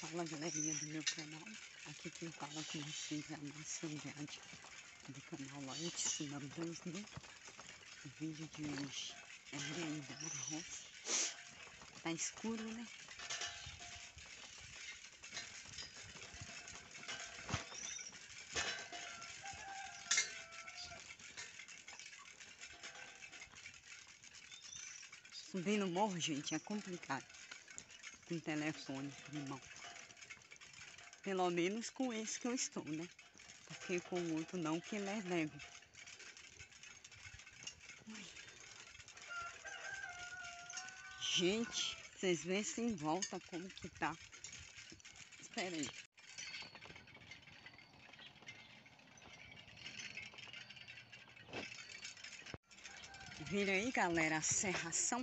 Fala, galerinha do meu canal. Aqui quem fala com vocês é a Márcia Andrade, do canal Loia Tsunami 2000. O vídeo de hoje é ainda na roça. Tá escuro, né? Subir no morro, gente, é complicado com telefone de mão. Pelo menos com esse que eu estou, né? Porque com o outro não, que ele é leve. Gente, vocês veem se em volta como que tá. Espera aí. Viram aí, galera, a serração?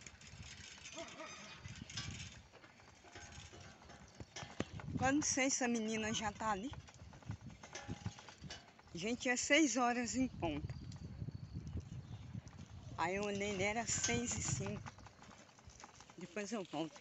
Eu não sei se a menina já tá ali. Gente, é 6 horas em ponto. Aí eu olhei, era 6h05. Depois eu volto.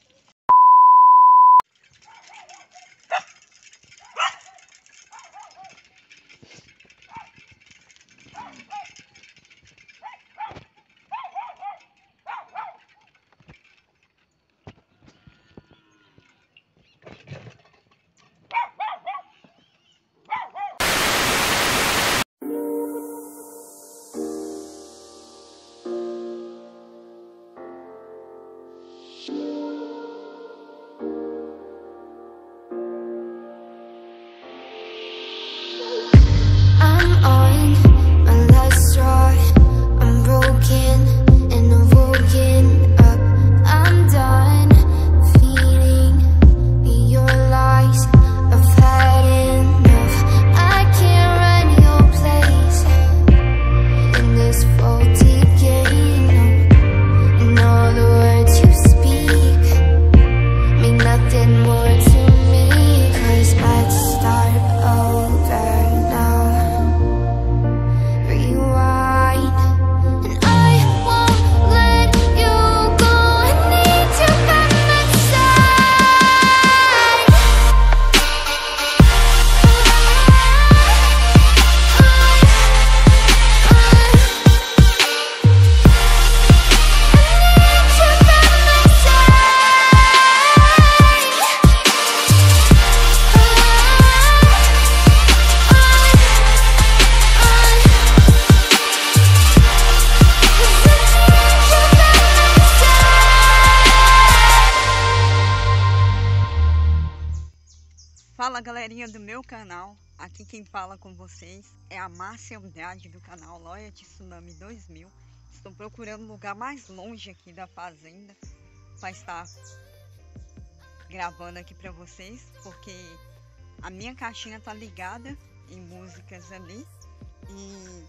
Fala, galerinha do meu canal, aqui quem fala com vocês é a Márcia Andrade do canal Loia Tsunami 2000. Estou procurando um lugar mais longe aqui da fazenda para estar gravando aqui para vocês, porque a minha caixinha tá ligada em músicas ali e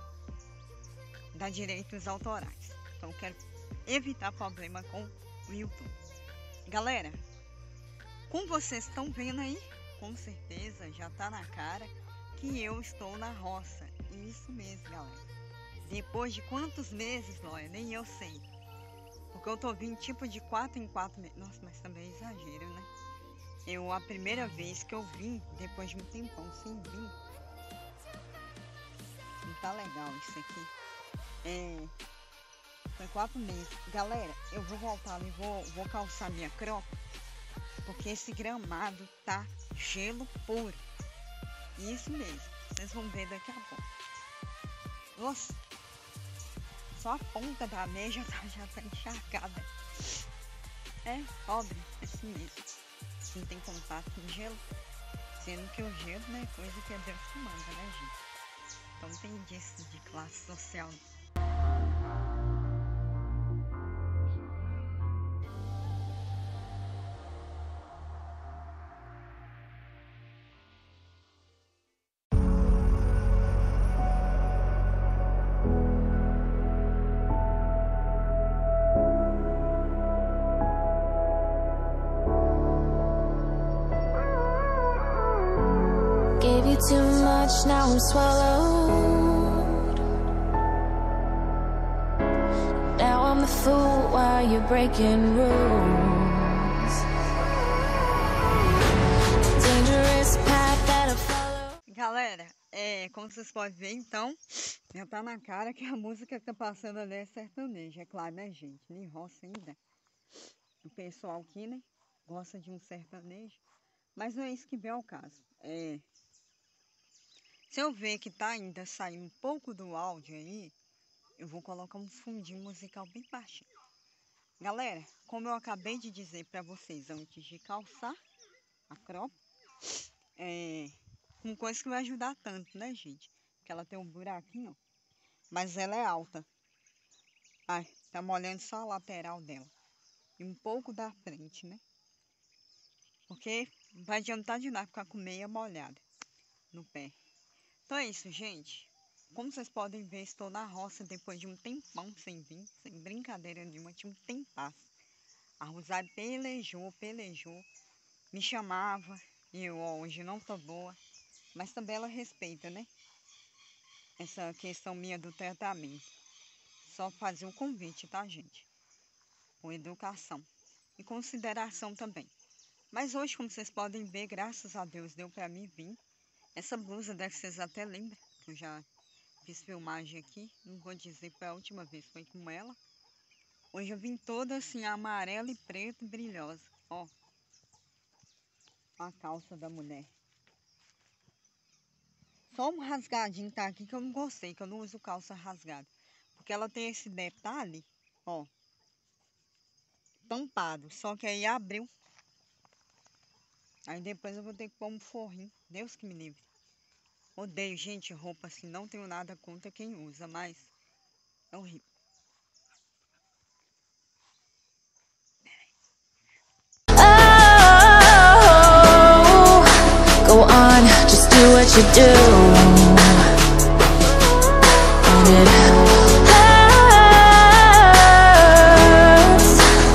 dá direitos autorais. Então eu quero evitar problema com o YouTube. Galera, como vocês estão vendo aí, com certeza já tá na cara que eu estou na roça. Isso mesmo, galera. Depois de quantos meses, Lóia? Nem eu sei. Porque eu tô vindo tipo de 4 em 4 meses. Nossa, mas também é exagero, né? A primeira vez que eu vim, depois de um tempão sem vir. Não tá legal isso aqui. Foi 4 meses. Galera, eu vou voltar ali, vou calçar minha croca. Porque esse gramado tá gelo puro. Isso mesmo. Vocês vão ver daqui a pouco. Nossa. Só a ponta da meia já tá encharcada. É pobre, assim mesmo. Não tem contato com gelo. Sendo que o gelo, né, é coisa que é Deus que manda, né, gente? Então não tem disso de classe social. Gave you too much, now I'm swallowed. Now I'm the fool while you're breaking rules. como vocês podem ver, então, já tá na cara que a música que tá passando ali é sertaneja, é claro, né, gente? Nem roça ainda. O pessoal aqui, né, gosta de um sertanejo, mas não é isso que vem ao caso. Se eu ver que tá ainda saindo um pouco do áudio aí, eu vou colocar um fundinho musical bem baixinho. Galera, como eu acabei de dizer pra vocês antes de calçar a cropa, uma coisa que vai ajudar tanto, né, gente? Porque ela tem um buraquinho, ó, mas ela é alta. Ai, tá molhando só a lateral dela e um pouco da frente, né? Porque não vai adiantar de nada ficar com meia molhada no pé. Então é isso, gente. Como vocês podem ver, estou na roça depois de um tempão sem vir, sem brincadeira nenhuma, tinha um tempasso. A Rosário pelejou, me chamava, e eu hoje não tô boa, mas também ela respeita, né? Essa questão minha do tratamento. Só fazer um convite, tá, gente? Com educação e consideração também. Mas hoje, como vocês podem ver, graças a Deus deu pra mim vir. Essa blusa deve que vocês até lembram, que eu já fiz filmagem aqui, não vou dizer para a última vez, foi com ela. Hoje eu vim toda assim, amarela e preto, brilhosa. Ó, a calça da mulher. Só um rasgadinho tá aqui que eu não gostei, que eu não uso calça rasgada. Porque ela tem esse detalhe, ó, tampado, só que aí abriu. Aí depois eu vou ter que pôr um forrinho, Deus que me livre. Odeio, gente, roupa assim, não tenho nada contra quem usa, mas é horrível. Go on, just do what you do. And it hurts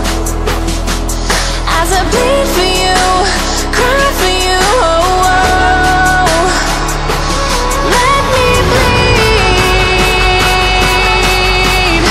as I bleed for you, cry for you. Oh, let me bleed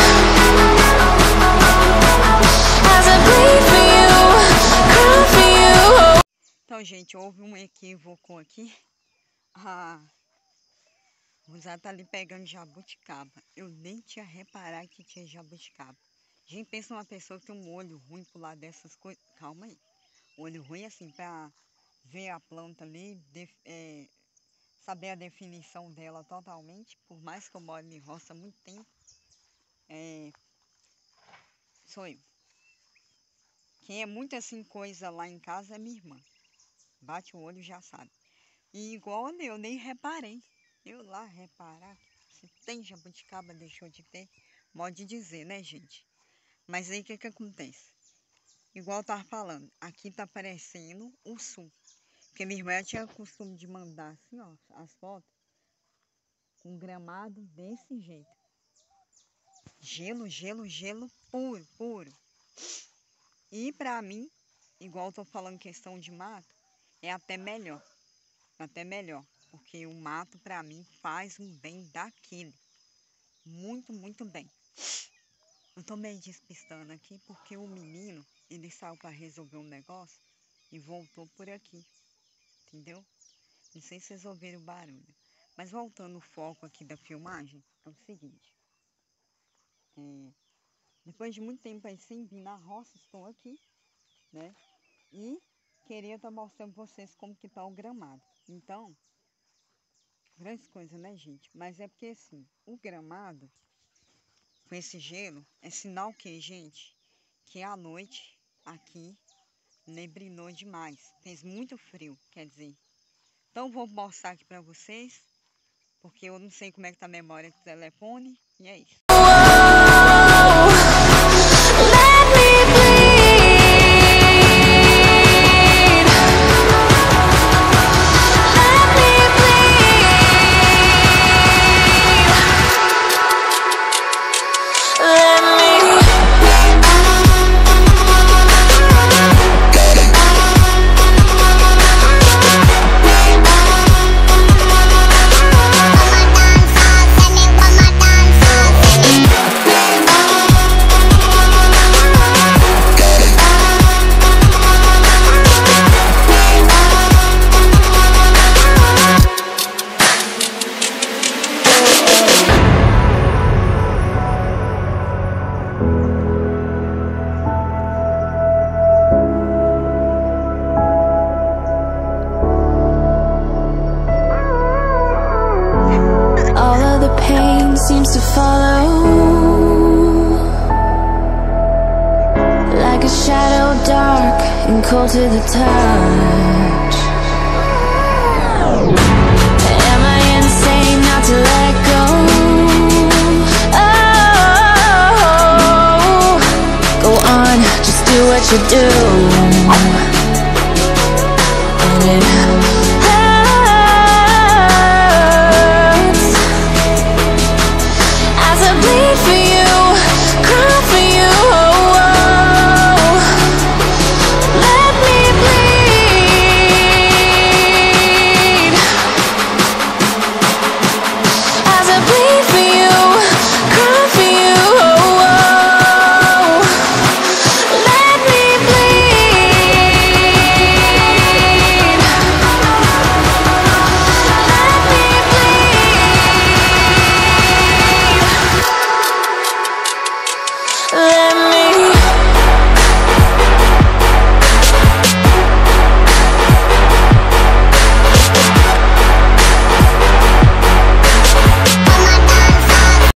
as I bleed for you, cry for you. Então, gente, houve um equívoco aqui. A Rosário tá ali pegando jabuticaba. Eu nem tinha reparado que tinha jabuticaba. Gente, pensa numa pessoa que tem um olho ruim por lá dessas coisas. Calma aí. Olho ruim assim, pra ver a planta ali, saber a definição dela totalmente. Por mais que eu moro em roça há muito tempo, sou eu. Quem é muito assim coisa lá em casa é minha irmã. Bate o olho e já sabe. E igual eu nem reparei. Eu lá reparar se tem jabuticaba, deixou de ter. Modo de dizer, né, gente? Mas aí o que acontece? Igual eu tava falando, aqui tá parecendo o sul. Porque minha irmã tinha o costume de mandar assim, ó, as fotos com gramado desse jeito. Gelo, gelo, gelo puro, puro. E pra mim, igual eu tô falando questão de mato, é até melhor. Até melhor. Porque o mato pra mim faz um bem daquele. Muito, muito bem. Eu tô meio despistando aqui porque o menino, ele saiu para resolver um negócio e voltou por aqui. Entendeu? Não sei se vocês ouviram o barulho. Mas voltando o foco aqui da filmagem, é o seguinte. Depois de muito tempo aí sem vir na roça, estou aqui, né? E queria estar mostrando pra vocês como que tá o gramado. Então, grandes coisas, né, gente? Mas é porque assim, o gramado com esse gelo é sinal que, gente, que à noite aqui neblinou demais. Fez muito frio, quer dizer. Então vou mostrar aqui pra vocês, porque eu não sei como é que tá a memória do telefone, e é isso. cold to the touch. Am I insane not to let go? Oh, go on, just do what you do. And it